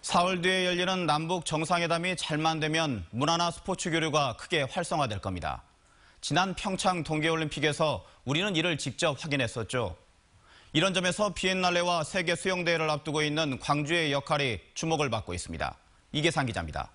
4월 뒤에 열리는 남북 정상회담이 잘만 되면 문화나 스포츠 교류가 크게 활성화될 겁니다. 지난 평창 동계올림픽에서 우리는 이를 직접 확인했었죠. 이런 점에서 비엔날레와 세계 수영대회를 앞두고 있는 광주의 역할이 주목을 받고 있습니다. 이계상 기자입니다.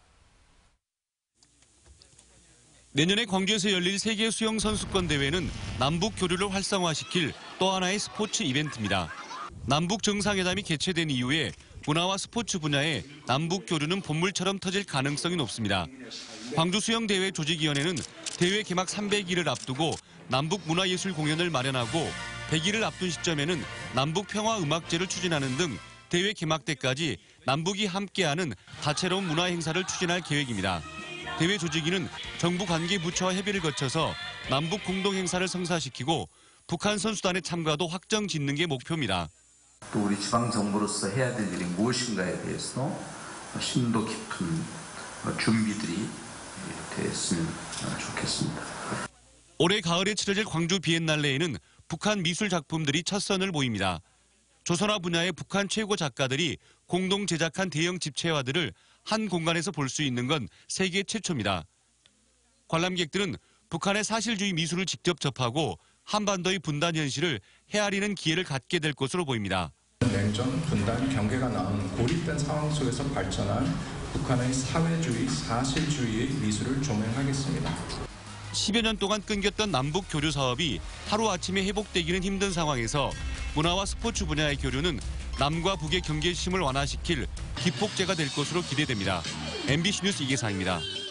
내년에 광주에서 열릴 세계 수영 선수권 대회는 남북 교류를 활성화시킬 또 하나의 스포츠 이벤트입니다. 남북 정상회담이 개최된 이후에 문화와 스포츠 분야의 남북 교류는 본물처럼 터질 가능성이 높습니다. 광주 수영대회 조직위원회는 대회 개막 300일을 앞두고 남북 문화예술 공연을 마련하고 100일을 앞둔 시점에는 남북 평화 음악제를 추진하는 등 대회 개막 때까지 남북이 함께하는 다채로운 문화 행사를 추진할 계획입니다. 대회 조직위는 정부 관계 부처와 협의를 거쳐서 남북 공동 행사를 성사시키고 북한 선수단의 참가도 확정 짓는 게 목표입니다. 또 우리 지방정부로서 해야 될 일이 무엇인가에 대해서 심도 깊은 준비들이 됐으면 좋겠습니다. 올해 가을에 치러질 광주 비엔날레에는 북한 미술 작품들이 첫 선을 보입니다. 조선화 분야의 북한 최고 작가들이 공동 제작한 대형 집체화들을 한 공간에서 볼 수 있는 건 세계 최초입니다. 관람객들은 북한의 사실주의 미술을 직접 접하고 한반도의 분단 현실을 헤아리는 기회를 갖게 될 것으로 보입니다. 냉전, 분단, 경계가 나온 고립된 상황 속에서 발전한 북한의 사회주의, 사실주의의 미술을 조명하겠습니다. 10여 년 동안 끊겼던 남북 교류 사업이 하루아침에 회복되기는 힘든 상황에서 문화와 스포츠 분야의 교류는 남과 북의 경계심을 완화시킬 기폭제가 될 것으로 기대됩니다. MBC 뉴스 이계상입니다.